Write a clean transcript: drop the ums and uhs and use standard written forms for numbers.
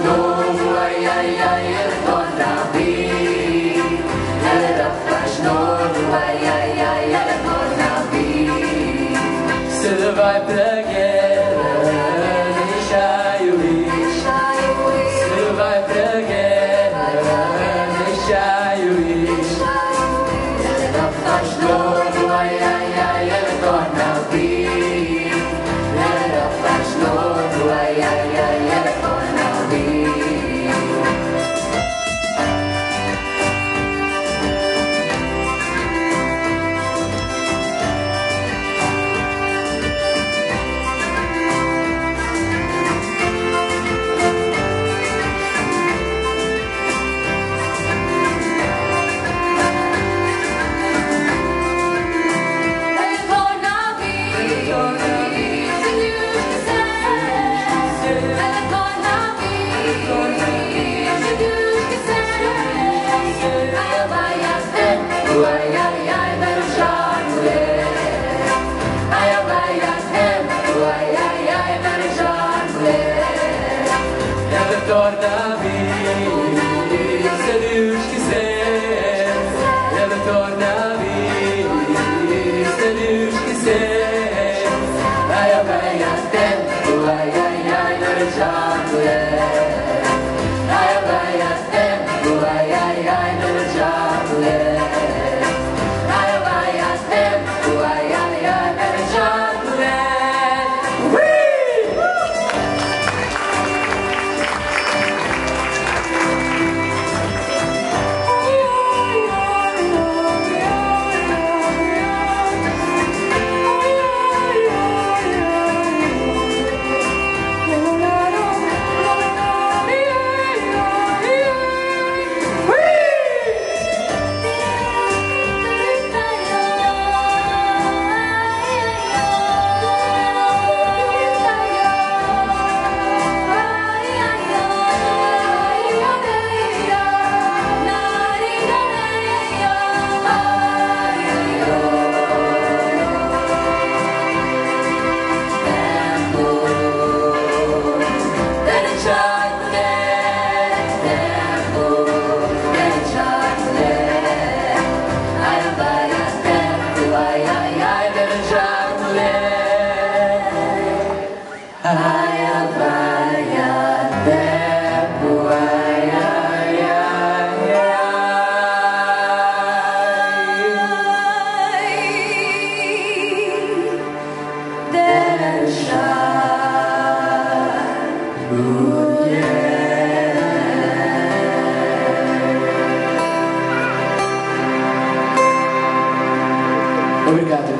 novo, ai, ai, ai, ele torna a vir. Ele dá faz novo, ai, ai, ai, ele torna a vir. Se ele vai para a guerra, deixa-o ir. Se ele vai para a guerra, deixa-o ir. Ele dá faz novo, ai, ai, ai, ele torna a vir. Ele dá faz novo, ai, ai, ai, ele torna a vir. Ai, ai, ai, merjane. Ai, ai, ai, ai, ai, ai, merjane. Ele torna a vir, se Deus quiser. Ele torna a vir, se Deus quiser. Ai, ai, ai, ai, merjane. Ai, ai, ai, merjane. Obrigado.